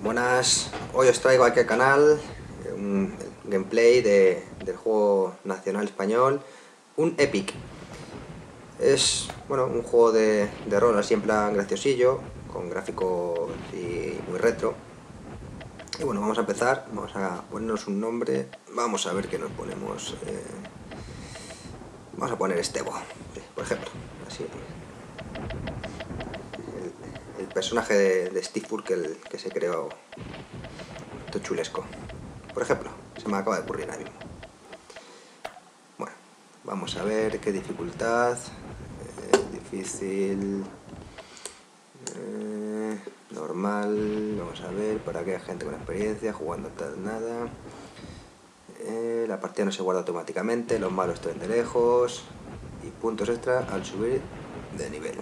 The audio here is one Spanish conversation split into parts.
Buenas, hoy os traigo aquí al canal un gameplay del juego nacional español, un Epic. Es, bueno, un juego de rol así en plan graciosillo, con gráficos y muy retro. Y bueno, vamos a empezar, vamos a ponernos un nombre, vamos a ver qué nos ponemos. Vamos a poner Estevo, por ejemplo, así. El personaje de Steve Urkel que se creó, todo chulesco. Por ejemplo, se me acaba de ocurrir ahora mismo. Bueno, vamos a ver qué dificultad. Difícil. Normal. Vamos a ver, para aquella gente con experiencia, jugando tal nada. La partida no se guarda automáticamente, los malos están de lejos. Y puntos extra al subir de nivel.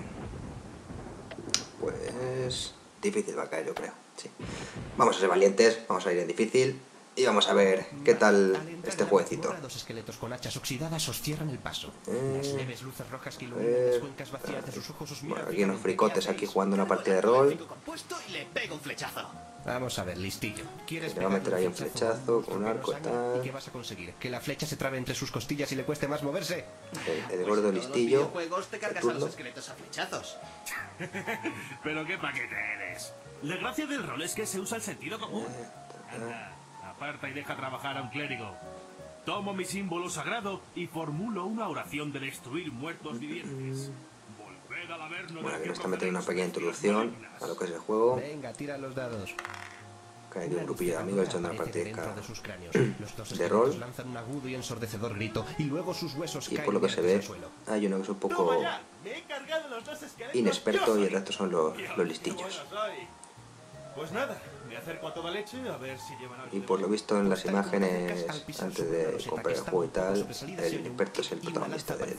Pues difícil va a caer, yo creo. Sí. Vamos a ser valientes, vamos a ir en difícil. Y vamos a ver qué tal este jueguecito. Dos esqueletos con hachas oxidadas os cierran el paso. Las leves luces rojas que iluminan las cuencas vacías de sus ojos os miran. Bueno, aquí unos fricotes aquí jugando una partida de rol. Y le pego un flechazo. Vamos a ver, listillo. ¿Quieres le va a meter ahí un flechazo con un arco tal? ¿Y qué vas a conseguir? ¿Que la flecha se trabe entre sus costillas y le cueste más moverse? El gordo listillo. En los videojuegos te cargas a los esqueletos a flechazos. Pero qué paquete eres. La gracia del rol es que se usa el sentido común. Anda, aparta y deja trabajar a un clérigo. Tomo mi símbolo sagrado y formulo una oración de destruir muertos vivientes. Volved al Averno. Bueno, aquí nos está metiendo una pequeña introducción a lo que es el juego. Venga, tira los dados. Que hay un grupillo de amigos echando una partida de rol. rol. Lanzan un agudo y ensordecedor grito y luego sus huesos Y caen por lo que se ve, inertes al suelo. hay uno que es un poco inexperto y el resto son los listillos. Pues nada, me acerco a toda leche a ver si llevan algo. Y por lo visto en las imágenes, antes de comprar el juego y tal, el inexperto es el protagonista del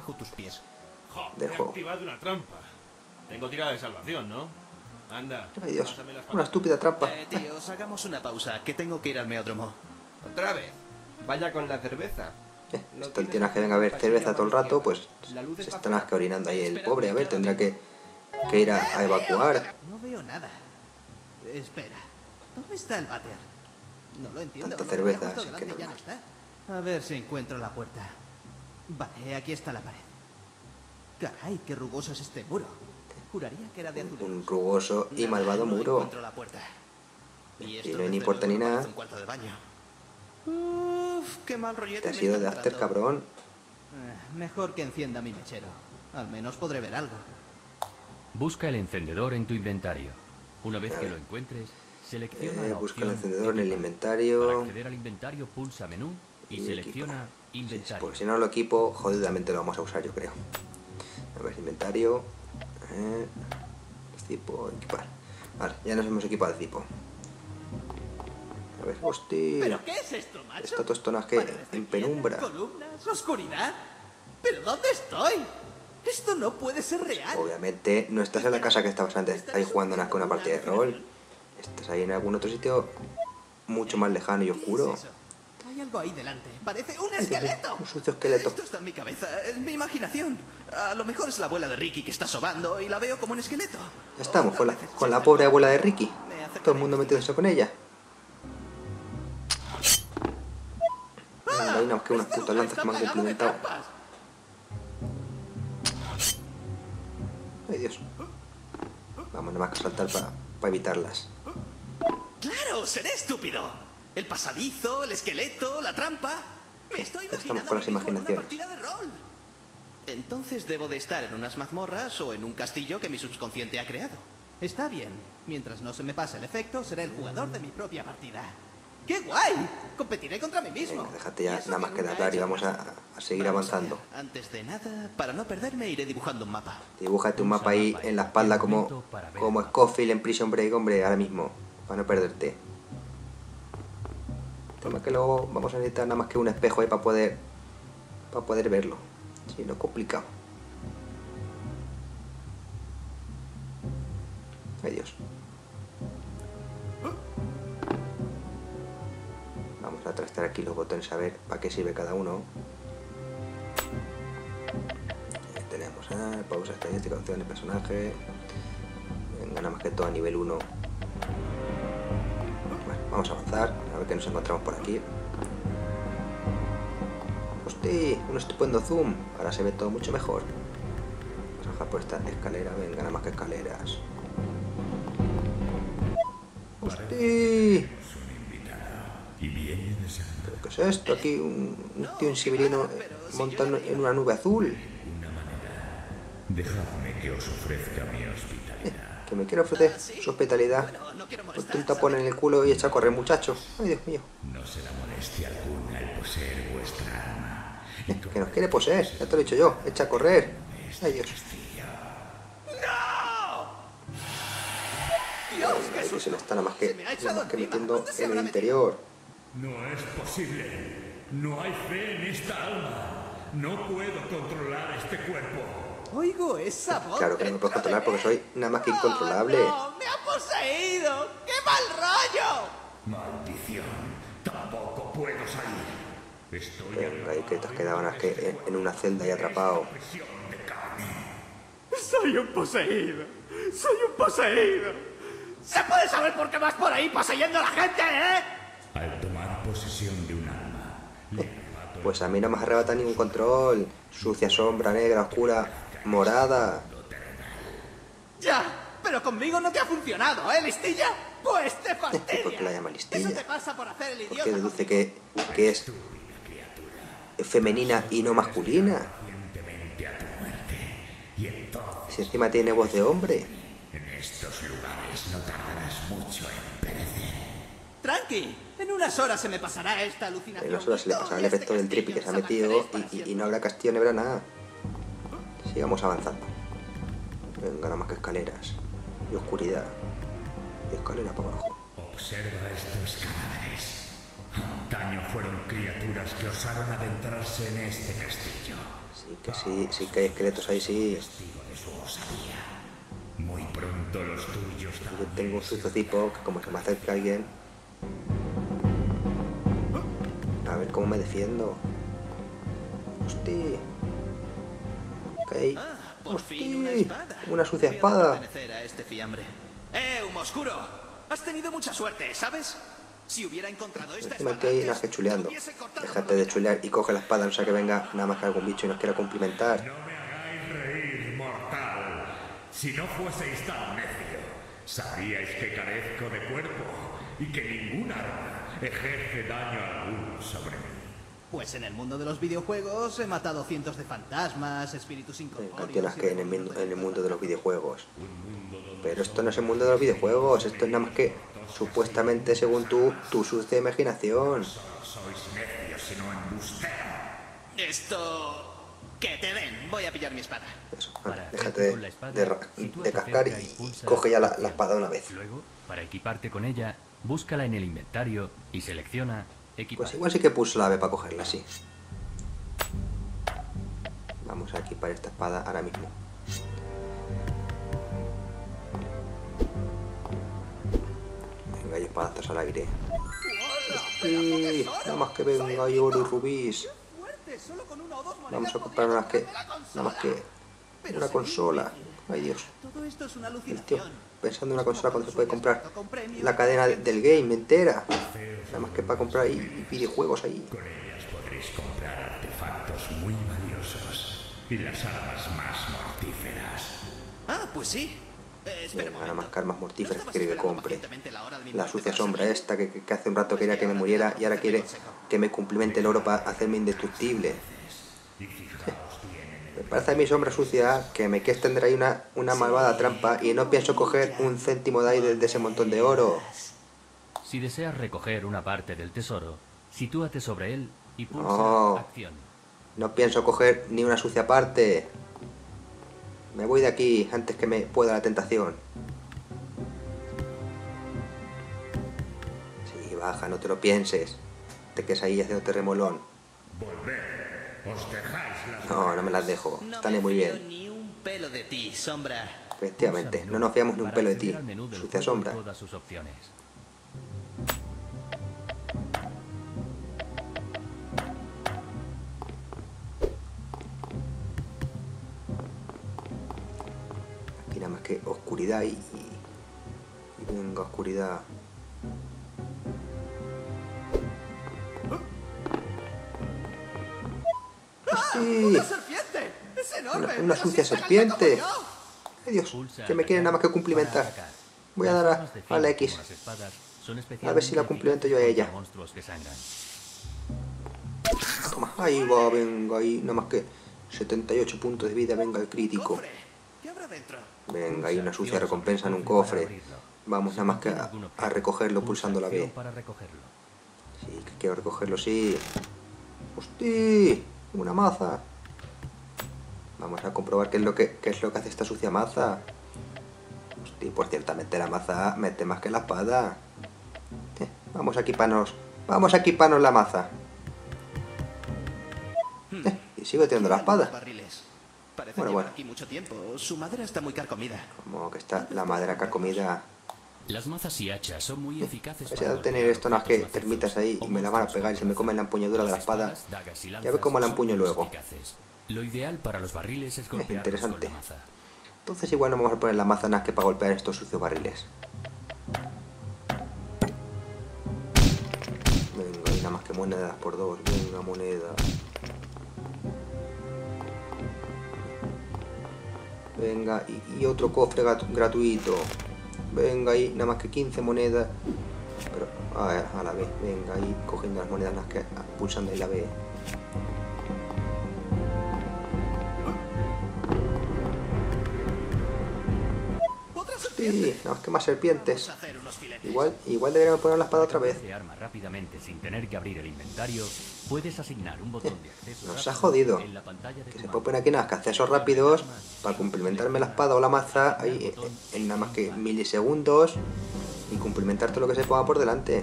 He juego. activado una trampa. Tengo tirada de salvación, ¿no? Anda. Ay Dios, una estúpida trampa. Tíos, hagamos una pausa, que tengo que ir al meódromo. ¿Otra vez? Vaya con la cerveza. Esto tiene que venga a ver cerveza todo el rato, pues se están orinando ahí el pobre. A ver, tendrá que ir a evacuar. No veo nada. Espera, ¿dónde está el váter? No lo entiendo. Tanta cerveza, Justo así que delante, ya no normal. está. A ver si encuentro la puerta. Vale, aquí está la pared. Caray, qué rugoso es este muro. Juraría que era de azul. Un rugoso y malvado muro. Encuentro la puerta. Y esto no hay ni desde puerta ni luego nada. parece un cuarto de baño. Uf, qué mal rollete. Te has me ido está de after, entrando. cabrón. Mejor que encienda mi mechero. Al menos podré ver algo. Busca el encendedor en tu inventario. Una vez que lo encuentres, selecciona la Busca el opción encendedor en el Equipar. Para inventario. acceder al inventario, pulsa menú y Y selecciona Sí, inventario. porque si no lo equipo, jodidamente lo vamos a usar, yo creo. A ver, inventario. Cipo, equipar. Vale, ya nos hemos equipado el cipo. A ver, hostia. ¿Pero qué es esto, macho? Está todo esto en penumbra. ¿Columnas? ¿Oscuridad? ¿Pero dónde estoy? Esto no puede ser real. Obviamente no estás en la casa que estabas antes ahí jugando con una partida de rol. Estás ahí en algún otro sitio mucho más lejano y oscuro. ¿Qué es eso? Hay algo ahí delante. Parece un esqueleto. Un sucio esqueleto. Esto está en mi cabeza, en mi imaginación. A lo mejor es la abuela de Ricky que está sobando y la veo como un esqueleto. Ya estamos con la pobre abuela de Ricky. Todo el mundo metiéndose con ella. No hay nada más que unas putas lanzas que me han cumplimentado. Ay Dios. Vamos, nada más que saltar para evitarlas. ¡Claro! ¡Seré estúpido! El pasadizo, el esqueleto, la trampa. Me estoy imaginando con las a mí mismo en una imaginaciones. partida de rol. Entonces debo de estar en unas mazmorras o en un castillo que mi subconsciente ha creado. Está bien. Mientras no se me pase el efecto, seré el jugador de mi propia partida. ¡Qué guay! Competiré contra mí mismo. Venga, déjate ya nada más que de hablar y vamos a seguir avanzando. Antes de nada, para no perderme, iré dibujando un mapa. Dibújate un mapa ahí en la espalda como Scofield en Prison Break, hombre, ahora mismo. Para no perderte. Tema que luego vamos a necesitar nada más que un espejo ahí para poder verlo. Si no es complicado. Ay Dios. Vamos a trastar aquí los botones a ver para qué sirve cada uno. Ahí tenemos pausa, estadística, opción de personaje. Venga, nada más que todo a nivel 1. Vamos a avanzar, a ver qué nos encontramos por aquí. ¡Hostia! Un estupendo zoom. Ahora se ve todo mucho mejor. Vamos a bajar por esta escalera. Venga, nada más que escaleras. ¡Hostia! ¿Pero qué es esto? Aquí un tío en sibirino montando en una nube azul. Dejadme que os ofrezca mi hospitalidad. Que me quiere ofrecer su hospitalidad. Pues tú un tapón en el culo y echa a correr, muchacho. Ay, Dios mío. No será molestia alguna el poseer vuestra alma. Que nos quiere poseer, ya te lo he dicho yo. Echa a correr. Ay, Dios. Ay, que se le está nada más que metiendo en el interior. No es posible. No hay fe en esta alma. No puedo controlar este cuerpo. Oigo esa voz. Claro que no me puedo controlar porque soy nada más que incontrolable. ¡No! ¡Me ha poseído! ¡Qué mal rollo! Maldición. Tampoco puedo salir. Estoy Venga, y que te has quedado nada más que en una celda y atrapado. prisión de carne. ¡Soy un poseído! ¡Soy un poseído! ¿Se puede saber por qué vas por ahí poseyendo a la gente, Al tomar posesión de un alma, le arrebato Pues a mí no me arrebata ningún control. Sucia, sombra, negra, oscura, morada. Ya, pero conmigo no te ha funcionado, ¿listilla? Pues te fastidia. ¿Por qué la llama listilla? Eso te pasa por hacer el idiota. ¿Por qué deduce que es femenina y no masculina? pacientemente a tu muerte. Y entonces, Si encima tiene voz de hombre. en estos lugares no tardarás mucho en perecer. Tranqui, en unas horas se me pasará esta alucinación. En unas horas se le pasará el efecto del tripi que se ha metido y no habrá castillo ni habrá nada. Sigamos avanzando. Venga, nada más que escaleras. Y oscuridad. Y escalera para abajo. Observa estos cadáveres. Antaño fueron criaturas que osaron adentrarse en este castillo. Sí que hay esqueletos ahí, sí. Testigo de su osadía. Muy pronto los tuyos Yo también. tengo un sucio tipo que como se me acerca alguien... A ver cómo me defiendo. Hostia. Ok. Por fin una Hostia. espada. Una sucia Voy a espada. pertenecer a este fiambre. Humo oscuro! Has tenido mucha suerte, ¿sabes? Si hubiera encontrado esta Encima espada que hay antes, unas que chuleando. te hubiese cortado Déjate por de lo chulear y coge la espada, no sea que venga nada más que algún bicho y nos quiera cumplimentar. No me hagáis reír, mortal. Si no fueseis tan necio, sabríais que carezco de cuerpo y que ningún arma ejerce daño alguno sobre mí. Pues en el mundo de los videojuegos he matado cientos de fantasmas, espíritus incorpóreos... Canciones y que en el mundo de los videojuegos. Pero esto no es el mundo de los videojuegos, esto es nada más que supuestamente según tu sucia imaginación. Sois necios y no embusteros. Esto... que te den. Voy a pillar mi espada. Eso, Para déjate hacerte con la espada, de cascar y coge ya la espada una vez. Luego, para equiparte con ella, búscala en el inventario y selecciona equipar. Pues igual sí que pulso la B para cogerla, sí. Vamos a equipar esta espada ahora mismo. Venga, y espadazos al aire. Sí, nada más que venga y oro y rubíes. Vamos a comprar nada más que una consola. Ay, Dios. Todo esto es una El tío alucinación. pensando en una consola cuando se puede comprar la cadena del game entera. Nada más que para comprar ahí videojuegos ahí. Con ellas podréis comprar artefactos muy valiosos y las armas más mortíferas. Ah, pues sí. Espera un Nada momento. más que armas mortíferas ¿No que quiere que estabas compre. pacientemente la hora de mi La muerte sucia para sombra servir? esta que hace un rato quería que me muriera y ahora quiere que me cumplimente el oro para hacerme indestructible. Me parece a mi sombra sucia que me quiere extender ahí una malvada trampa y no pienso coger un céntimo de ahí de ese montón de oro. Si deseas recoger una parte del tesoro, sitúate sobre él y pulsa No. acción. No pienso coger ni una sucia parte. Me voy de aquí antes que me pueda la tentación. Sí, baja, no te lo pienses. Te quedes ahí haciéndote remolón. Volver. Os dejáis las No me las dejo. No Están me muy fío bien. ni un pelo de ti, sombra. Efectivamente, no nos fiamos ni un Para pelo de acceder ti. al menú del Sucia juego y sombra. todas sus opciones. Aquí nada más que oscuridad y venga, oscuridad. ¡Hostia! ¡Una serpiente! ¡Es enorme! Una ¡Pero sucia si es tan grande serpiente. como yo! ¡Ay, Dios! Pulsa Que me quieren nada más que atacar cumplimentar. para atacar. Voy a Las dar armas de a filo la como X. las espadas son A ver si especialmente la cumplimento yo a eficaces ella. contra monstruos que sangran. Toma. Ahí va, venga, ahí. Nada más que 78 puntos de vida. Venga, el crítico. ¡Cofre! ¿Qué habrá dentro? Venga, hay una sucia recompensa en un cofre. Vamos nada más que a recogerlo pulsando la B. Para recogerlo. Sí, que quiero recogerlo, sí. ¡Hostia! Una maza. Vamos a comprobar qué es lo que hace esta sucia maza. Hostia, pues ciertamente la maza mete más que la espada. Vamos a equiparnos la maza. Y sigo teniendo la espada. Barriles. Parece Bueno, llevar bueno. aquí mucho tiempo. Su madera está muy carcomida. Como que está la madera carcomida. Las mazas y hachas son muy eficaces. Pues al tener esto nada más que termitas ahí y me la van a pegar y se me come la empuñadura de la espada. Ya ve cómo la empuño luego. Lo ideal para los barriles es golpearlos Interesante. con la maza. Entonces igual no vamos a poner la maza nada más que para golpear estos sucios barriles. Venga, y nada más que monedas por 2. Venga, moneda. Venga, y otro cofre gratuito. Venga, ahí, nada más que 15 monedas. Pero, a la B. Venga, ahí, cogiendo las monedas, las que pulsando ahí la B. ¡Otra Sí, serpiente! nada más que más serpientes. Vamos a hacer unos filetes. Igual deberíamos poner la espada otra vez. Para arma rápidamente sin tener que abrir el inventario, puedes asignar un botón de acceso. Nos ha rápido jodido. en la pantalla de Que se comando. puede poner aquí nada más que accesos rápidos para complementarme la espada o la maza ahí en nada más que milisegundos y cumplimentar todo lo que se ponga por delante.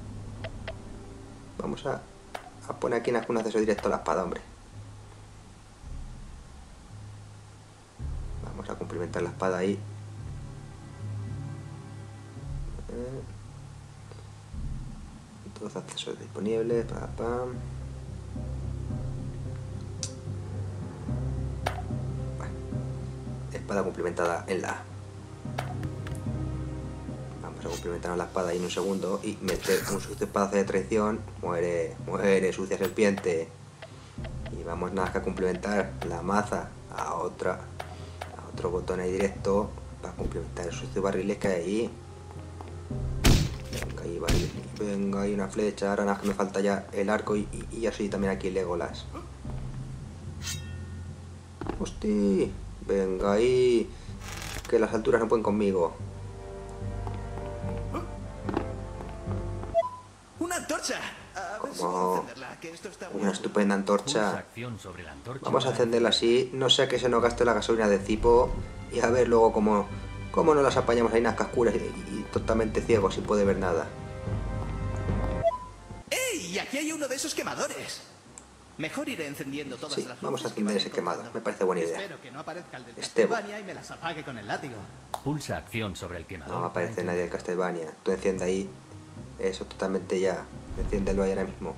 Vamos a poner aquí un acceso directo a la espada, hombre. Vamos a cumplimentar la espada ahí. Todos los accesos disponibles. Pam. Espada cumplimentada en la A. Vamos a cumplimentar la espada ahí en un segundo y meter un sucio espadazo de traición. Muere, sucia serpiente. Y vamos nada más que a cumplimentar la maza a otro botón ahí directo para cumplimentar el sucio barriles que hay ahí. Venga, ahí barriles. Venga, ahí una flecha. Ahora nada más que me falta ya el arco y así también aquí Legolas. Hostia. Venga ahí. Que las alturas no pueden conmigo. ¡Una antorcha! A ver si Como puedo encenderla, que esto está muy una oscuro. estupenda Pulsa antorcha. acción sobre la antorcha Vamos a para encenderla así. No sea que se nos gaste la gasolina de Cipo. Y a ver luego cómo nos las apañamos ahí en las cascuras y totalmente ciegos sin poder ver nada. ¡Ey! Aquí hay uno de esos quemadores. Mejor iré encendiendo todas Sí, las vamos a luces que encender vaya ese quemado. encontrando. Me parece buena idea. Espero que no aparezca el del Estebo. Castlevania y me las apague con el látigo. Pulsa acción sobre el quemador. No aparece para nadie del Castlevania. Tú enciende ahí. Eso totalmente ya. Enciéndelo ahí ahora mismo.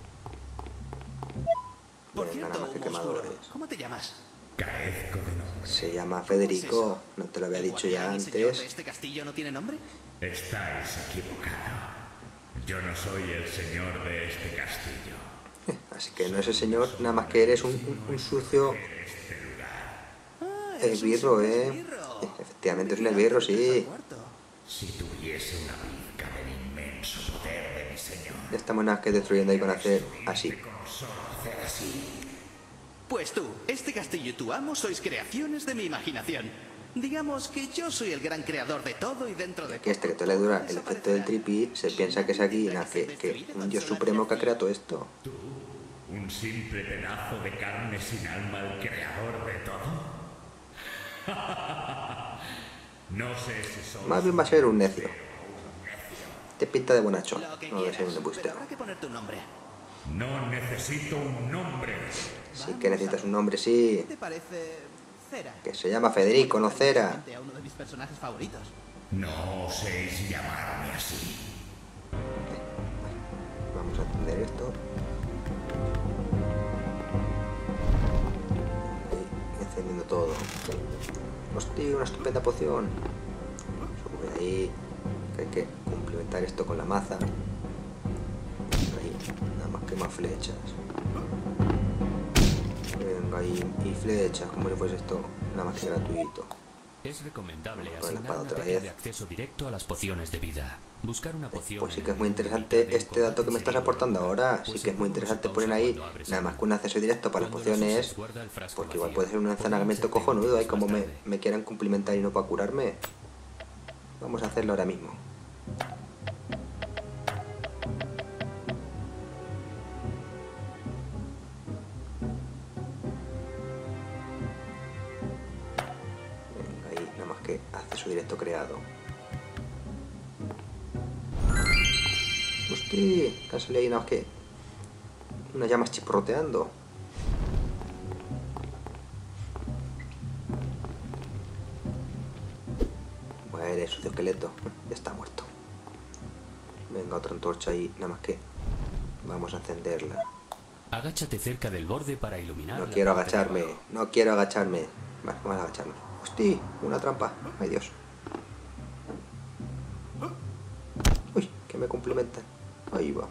Por Venga, cierto, nada más que humo oscuro, quemadores. ¿cómo te llamas? Carezco de nombre. Se llama Federico. No te lo había ¿El dicho ya guardián y señor de antes. este castillo no tiene nombre? Estáis equivocado. Yo no soy el señor de este castillo. Así que no es el señor, nada más que eres un sucio esbirro, esbirro. Efectivamente es un esbirro, sí. Si tuviese una pizca del inmenso poder de mi señor, Ya estamos nada más que destruyendo ahí con hacer así. con solo hacer así. Pues tú, este castillo y tu amo sois creaciones de mi imaginación. Digamos que yo soy el gran creador de todo y dentro de Que este que te le dura el efecto del tripi, se piensa que es aquí, nada, que un dios supremo que ha creado esto. Tú, un simple pedazo de carne sin alma, el creador de todo. No sé si soy... Más bien va a ser un necio. Te pinta de bonachón, Lo que no de ser quieras, un pero embustero. habrá que ponerte un nombre. No necesito un nombre. Sí que necesitas un nombre, sí. ¿Qué te parece Cera? Que se llama Federico, no Cera. A uno de mis personajes favoritos. No oséis llamarme así. Vamos a atender esto. Ahí, encendiendo todo. Hostia, una estupenda poción. Sube ahí. Que hay que complementar esto con la maza. Ahí, nada más que más flechas. Venga, y flechas, como si fuese esto nada más que gratuito. Es recomendable Vamos con la asignar espada una otra tecla vez. de acceso directo a las pociones de vida. Buscar una poción... Pues sí que es muy interesante este dato que me estás aportando ahora. Sí que es muy interesante poner ahí nada más que un acceso directo para las pociones. Porque igual puede ser un envenenamiento cojonudo. Ahí como me quieran cumplimentar y no para curarme. Vamos a hacerlo ahora mismo. Venga, ahí nada más que acceso directo creado. Hostia, que han salido ahí nada más que unas llamas chisporroteando. Muere, sucio esqueleto. Ya está muerto. Venga, otra antorcha ahí, nada más que vamos a encenderla. Agáchate cerca del borde para iluminar. No la quiero parte de agacharme, abajo. no quiero agacharme. Vale, vamos a agacharnos. Hostia, una trampa. Ay, Dios. Uy, que me complementan. Ahí va.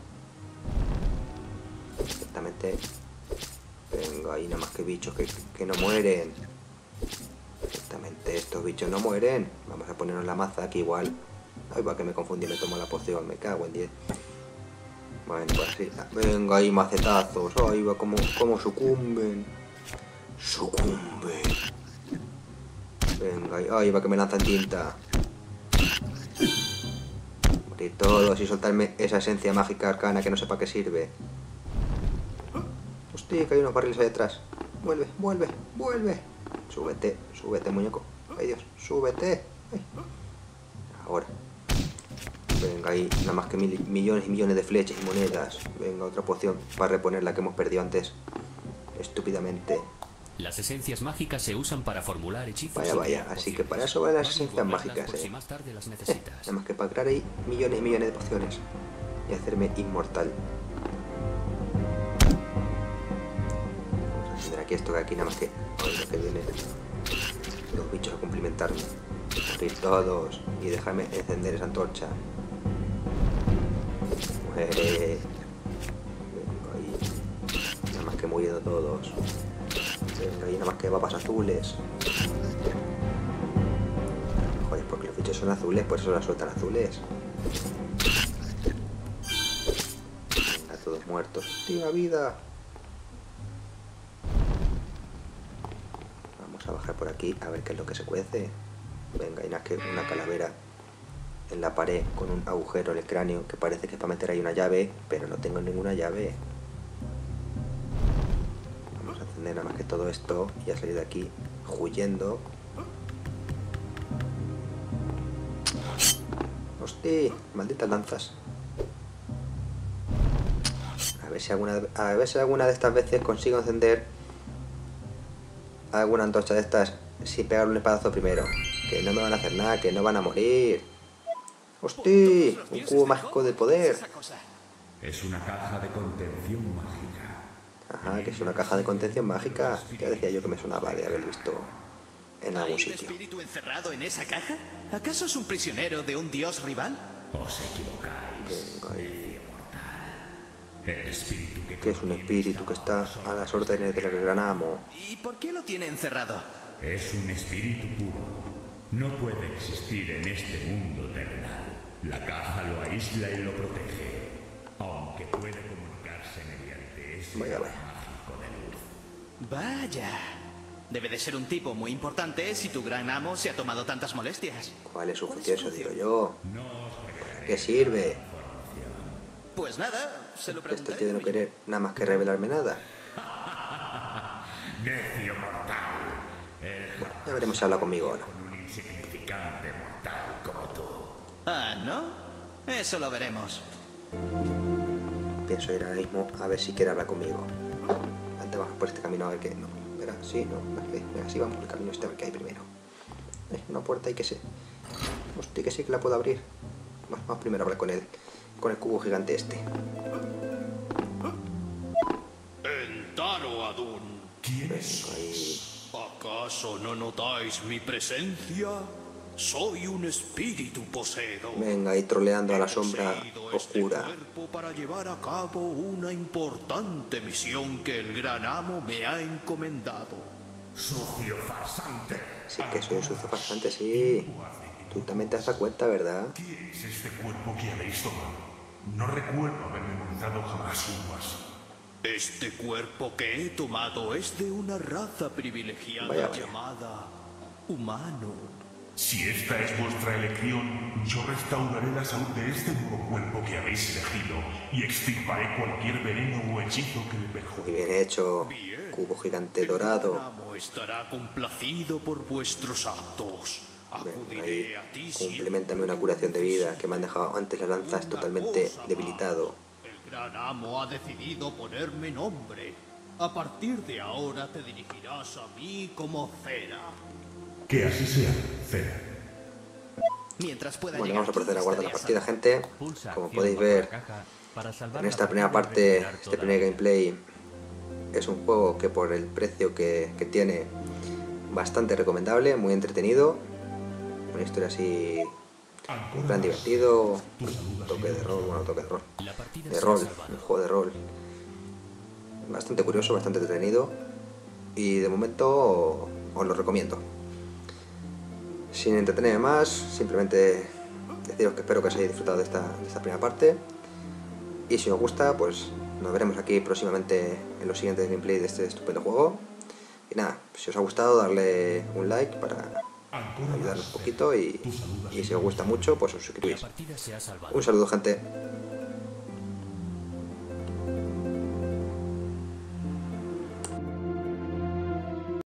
Exactamente. Venga, ahí nada más que bichos que no mueren. Exactamente, estos bichos no mueren. Vamos a ponernos la maza aquí igual. Ahí va, que me confundí, me tomo la poción. Me cago en 10. Bueno, pues así. Venga, ahí macetazos. Ahí va, como sucumben. Sucumben. Venga, ahí va, que me lanzan tinta. Morir todos y soltarme esa esencia mágica arcana que no sé para qué sirve. Hostia, que hay unos barriles ahí detrás. Vuelve, vuelve, vuelve. Súbete, súbete, muñeco. Ay, Dios, súbete. Ay. Ahora. Venga, ahí nada más que millones y millones de flechas y monedas. Venga, otra poción para reponer la que hemos perdido antes. Estúpidamente. Las esencias mágicas se usan para formular hechizos. Vaya, y vaya, crear así que pociones. para eso van las Vas esencias guardarlas mágicas, por si más tarde las necesitas. Nada más que para crear ahí millones y millones de pociones. Y hacerme inmortal. Vamos a encender aquí esto que aquí nada más que... Ahora que vienen los bichos a cumplimentarme. Morir todos y dejarme encender esa antorcha. Muere. Venga ahí. Nada más que muriendo todos. Venga ahí, nada más que babas azules. Joder, porque los bichos son azules, por eso las sueltan azules. Venga, todos muertos. ¡Tío, vida! Vamos a bajar por aquí a ver qué es lo que se cuece. Venga, y nada, que una calavera en la pared con un agujero en el cráneo que parece que es para meter ahí una llave, pero no tengo ninguna llave. Vamos a encender nada más que todo esto y a salir de aquí huyendo. ¡Hostia! Malditas lanzas. A ver si alguna de estas veces consigo encender alguna antorcha de estas sin pegarle un espadazo primero. Que no me van a hacer nada, que no van a morir. ¡Hostia! Un cubo mágico de poder. Es una caja de contención mágica. Ajá, que es una caja de contención mágica. Ya decía yo que me sonaba de haber visto en algún ¿Hay un sitio. espíritu encerrado en esa caja? ¿Acaso es un prisionero de un dios rival? Os equivocáis. Venga ahí. El espíritu Que es un espíritu que está a las órdenes del gran amo. ¿Y por qué lo tiene encerrado? es un espíritu puro. No puede existir en este mundo terrenal. La caja lo aísla y lo protege, aunque puede comunicarse mediante ese Vaya, vaya. mágico de luz. Vaya. Debe de ser un tipo muy importante si tu gran amo se ha tomado tantas molestias. ¿Cuál es su función? Eso digo yo. No os revelaré ¿Qué sirve? Pues nada, se lo Este preguntaré. tío de no querer nada más que revelarme nada. necio mortal. Ya veremos si habla conmigo ahora. Con un insignificante mortal como tú. Ah, ¿no? Eso lo veremos. Pienso ir ahora mismo a ver si quiere hablar conmigo. Antes vamos por este camino a ver qué... No, verá, sí, no, venga, sí, vamos por el camino este a ver qué hay primero. Una puerta ahí que sé. Hostia, que sí que la puedo abrir. Vamos primero a hablar con el cubo gigante este. Entaro Adun, Venga, ahí. ¿acaso no notáis mi presencia? Soy un espíritu poseedor. Venga, ahí troleando a la sombra oscura. Este cuerpo para llevar a cabo una importante misión que el gran amo me ha encomendado. Sucio farsante. Sí que soy un sucio farsante, sí. Tú también te has dado cuenta, ¿verdad? ¿Qué es este cuerpo que habéis tomado? No recuerdo haber memorizado jamás un paso. Este cuerpo que he tomado es de una raza privilegiada Vaya, vaya. llamada humano. Si esta es vuestra elección, yo restauraré la salud de este nuevo cuerpo que habéis elegido y extirparé cualquier veneno o hechizo que le perjudique. Muy bien hecho. Cubo gigante dorado. El amo estará complacido por vuestros actos. Venga, ahí. Acudiré a ti siempre. Complementame una curación de vida que me han dejado antes las lanzas totalmente debilitado. El gran amo ha decidido ponerme nombre. A partir de ahora te dirigirás a mí como Cera. Que así sea, Cera. Mientras pueda Bueno, llegar vamos a proceder a aquí, guardar la estaré a partida, gente. Pulsa Como acción podéis bajo la ver, caja para salvar en esta la primera partida y parte, recuperar este toda primer la- gameplay, es un juego que por el precio que tiene, bastante recomendable, muy entretenido. Una historia así, un plan divertido, un toque de rol, bueno, toque de rol. La partida De se ha rol, salvado. un juego de rol. Bastante curioso, bastante entretenido. Y de momento os lo recomiendo. Sin entretenerme más, simplemente deciros que espero que os hayáis disfrutado de esta primera parte. Y si os gusta, pues nos veremos aquí próximamente en los siguientes gameplays de este estupendo juego. Y nada, si os ha gustado, darle un like para ayudarnos un poquito. Y si os gusta mucho, pues os La suscribís. partida se ha salvado. Un saludo, gente.